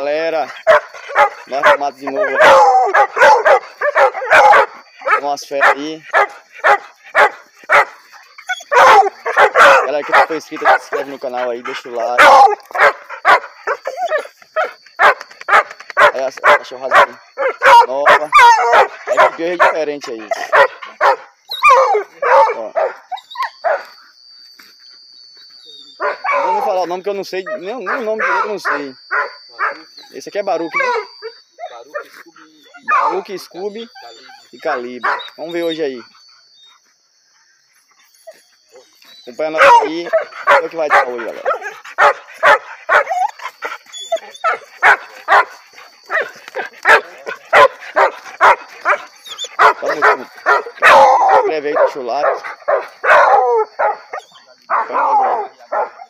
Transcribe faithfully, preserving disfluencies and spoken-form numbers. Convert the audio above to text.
galera, nós arrumados de novo. Tem umas férias aí. Galera que não foi inscrita, se inscreve no canal aí, deixa o like. Aí a cachorrada nova. É que é diferente aí. Ó. Não vou falar o nome que eu não sei, nem, nem o nome direito eu não sei. Esse aqui é Baruque, né? Baruque, Scooby, Baruque, Scooby e Calibre. Vamos ver hoje aí. Acompanha nós aí, ver o que vai dar hoje, galera. Tamo junto. Se inscreve aí, deixa o like.